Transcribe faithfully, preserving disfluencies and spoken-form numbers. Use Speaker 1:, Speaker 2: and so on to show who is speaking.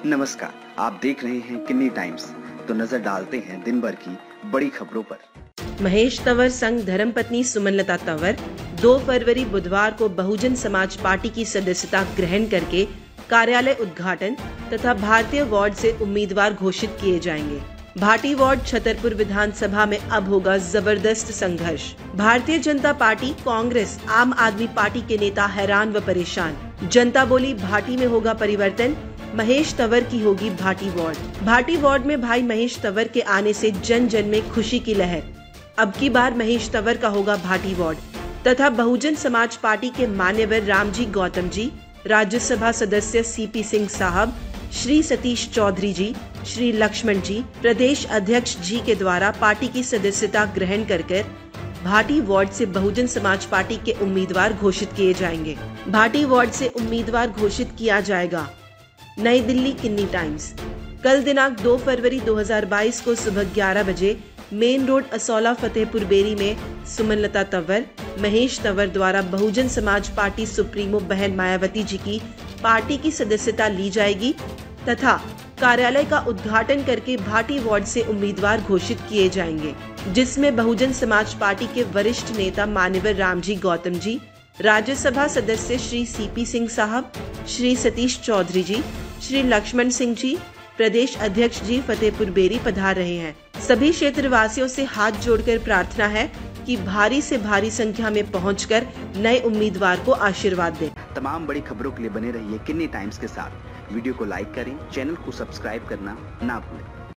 Speaker 1: नमस्कार, आप देख रहे हैं किन्नी टाइम्स। तो नजर डालते हैं दिन भर की बड़ी खबरों पर।
Speaker 2: महेश तंवर संग धर्मपत्नी सुमनलता तंवर दो फरवरी बुधवार को बहुजन समाज पार्टी की सदस्यता ग्रहण करके कार्यालय उद्घाटन तथा भारतीय वार्ड से उम्मीदवार घोषित किए जाएंगे। भाटी वार्ड छतरपुर विधानसभा में अब होगा जबरदस्त संघर्ष। भारतीय जनता पार्टी, कांग्रेस, आम आदमी पार्टी के नेता हैरान व परेशान। जनता बोली भाटी में होगा परिवर्तन, महेश तंवर की होगी भाटी वार्ड। भाटी वार्ड में भाई महेश तंवर के आने से जन जन में खुशी की लहर। अब की बार महेश तंवर का होगा भाटी वार्ड तथा बहुजन समाज पार्टी के मान्यवर रामजी गौतम जी, राज्यसभा सदस्य सीपी सिंह साहब, श्री सतीश चौधरी जी, श्री लक्ष्मण जी, प्रदेश अध्यक्ष जी के द्वारा पार्टी की सदस्यता ग्रहण कर कर भाटी वार्ड से बहुजन समाज पार्टी के उम्मीदवार घोषित किए जाएंगे। भाटी वार्ड से उम्मीदवार घोषित किया जाएगा। नई दिल्ली किन्नी टाइम्स। कल दिनांक दो फरवरी दो हज़ार बाईस को सुबह ग्यारह बजे मेन रोड असौला फतेहपुर बेरी में सुमनलता तंवर, महेश तंवर द्वारा बहुजन समाज पार्टी सुप्रीमो बहन मायावती जी की पार्टी की सदस्यता ली जाएगी तथा कार्यालय का उद्घाटन करके भाटी वार्ड से उम्मीदवार घोषित किए जाएंगे, जिसमें बहुजन समाज पार्टी के वरिष्ठ नेता मान्यवर रामजी गौतम जी, राज्यसभा सदस्य श्री सीपी सिंह साहब, श्री सतीश चौधरी जी, श्री लक्ष्मण सिंह जी, प्रदेश अध्यक्ष जी फतेहपुर बेरी पधार रहे हैं। सभी क्षेत्रवासियों से हाथ जोड़कर प्रार्थना है कि भारी से भारी संख्या में पहुंचकर नए उम्मीदवार को आशीर्वाद दें।
Speaker 1: तमाम बड़ी खबरों के लिए बने रहिए किन्नी टाइम्स के साथ। वीडियो को लाइक करें, चैनल को सब्सक्राइब करना ना भूलें।